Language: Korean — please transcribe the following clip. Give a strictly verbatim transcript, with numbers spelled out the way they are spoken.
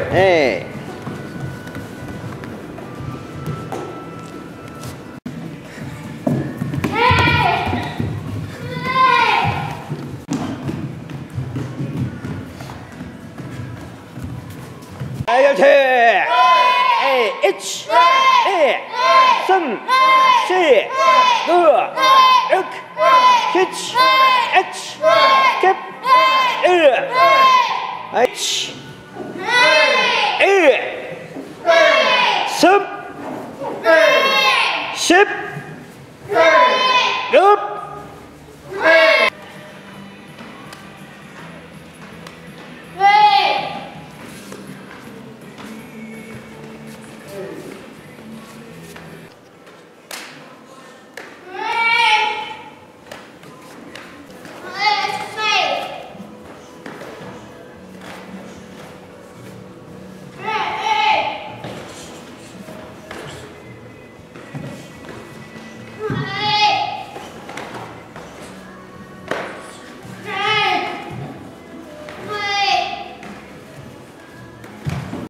네. 그렇지. 에이, 일, 이, 삼, 사, 오, 육, 칠, 팔, 구, 일, 아이치, 일, 삼, 십.